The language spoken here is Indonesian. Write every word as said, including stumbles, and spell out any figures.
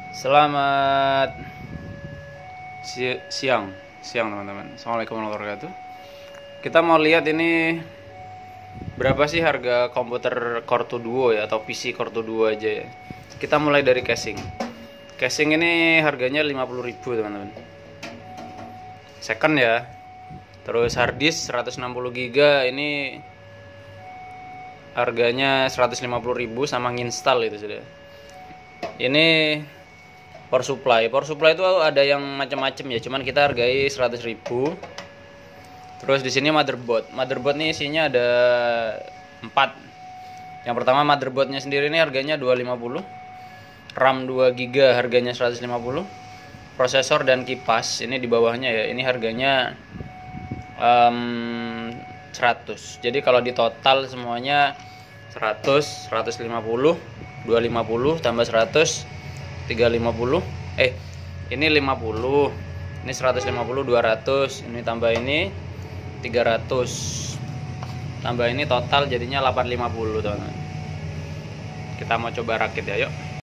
Selamat si siang, siang teman-teman. Assalamualaikum warahmatullahi wabarakatuh. Kita mau lihat ini berapa sih harga komputer Core dua Duo ya, atau P C Core dua Duo aja ya. Kita mulai dari casing. Casing ini harganya lima puluh ribu teman-teman. Second ya. Terus hard disk seratus enam puluh giga ini harganya seratus lima puluh ribu sama nginstal itu sudah. Ini power supply. Power supply itu ada yang macam-macam ya, cuman kita hargai seratus ribu. Terus di sini motherboard. Motherboard ini isinya ada empat. Yang pertama motherboardnya sendiri ini harganya dua ratus lima puluh. RAM dua giga harganya seratus lima puluh. Prosesor dan kipas ini di bawahnya ya. Ini harganya um, seratus. Jadi kalau di total semuanya seratus, seratus lima puluh, dua ratus lima puluh tambah seratus, tiga ratus lima puluh. Eh, ini lima puluh. Ini seratus lima puluh, dua ratus. Ini tambah ini tiga ratus. Tambah ini total jadinya delapan ratus lima puluh, teman-teman. Kita mau coba rakit ya, yuk.